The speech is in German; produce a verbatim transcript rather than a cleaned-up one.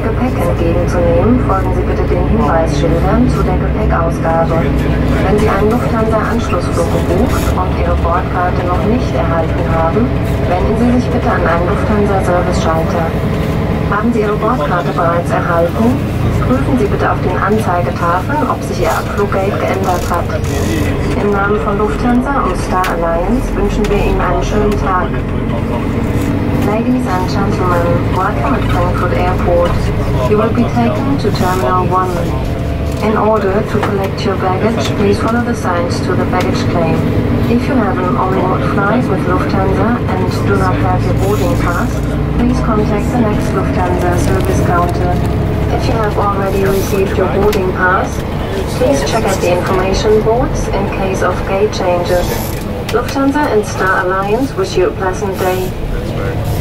Ihr Gepäck entgegenzunehmen, folgen Sie bitte den Hinweisschildern zu der Gepäckausgabe. Wenn Sie einen Lufthansa-Anschlussflug gebucht und Ihre Bordkarte noch nicht erhalten haben, wenden Sie sich bitte an einen Lufthansa-Service-Schalter. Haben Sie Ihre Bordkarte bereits erhalten? Prüfen Sie bitte auf den Anzeigetafeln, ob sich Ihr Abfluggate geändert hat. Im Namen von Lufthansa und Star Alliance wünschen wir Ihnen einen schönen Tag. Ladies and gentlemen, welcome at Frankfurt Airport. You will be taken to Terminal one. In order to collect your baggage, please follow the signs to the baggage claim. If you have an on-board flight with Lufthansa and do not have your boarding pass, please contact the next Lufthansa service counter. If you have already received your boarding pass, please check at the information boards in case of gate changes. Lufthansa and Star Alliance wish you a pleasant day.